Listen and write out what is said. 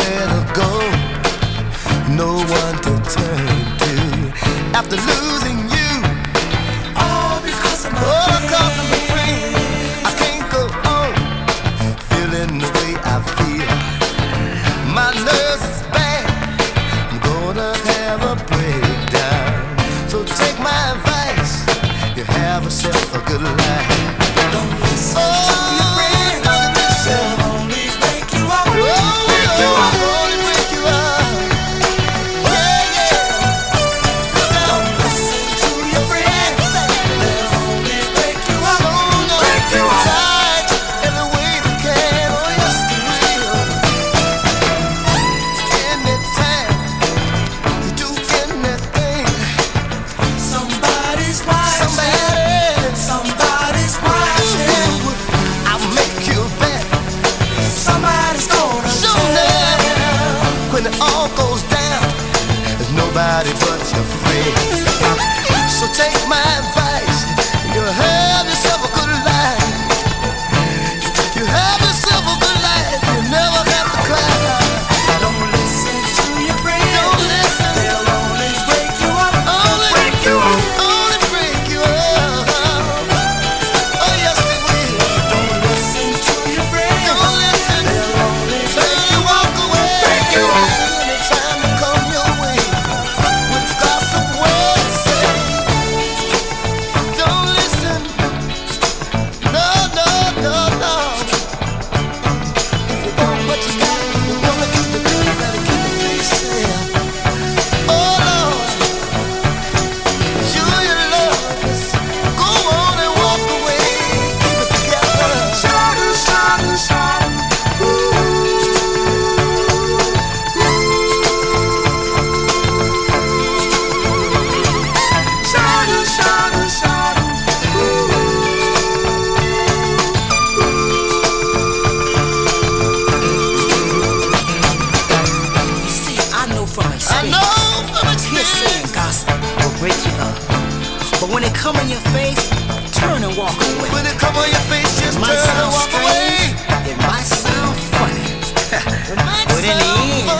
nowhere to go, no one to turn to. After losing you, all because of my friend, I can't go on feeling the way I feel. My nerves is bad, I'm gonna have a breakdown. So take my advice, you have yourself a good life. Don't listen to your friends, they'll only break you up. Only break you up. Yeah, yeah. Don't listen to your friends, they'll only break you up. Break you up. Try every way they can, oh yes they will. Anytime you do anything, somebody's watching. Somebody's watching. I'll make you bet. Somebody's gonna show them. When it all goes down, there's nobody but your friend. So take my advice, you'll have yourself a good life. You have yourself a good life, you never have to cry. Don't listen to your friends. Don't listen. They'll only break you up. Only break you up. Only break you up. Oh yes they will. Don't listen to your friends. Don't listen. They'll only break you walk away. Break you up. Anytime they come your way, we've got some words to say. Don't listen. No, no, no, no. If you want what you got, if you wanna keep it good, you better keep it to yourself. Oh Lord, show your love. Just go on and walk away. Keep it together. Shine, shine, shine. Shine, shine, shine. You see, I know from I experience, know from hearsay experience. and gossip will break you up. But when it come in your face, turn and walk away. When it come on your face, just It might turn and sound walk away. strange, it might sound funny, It might but in the sound end,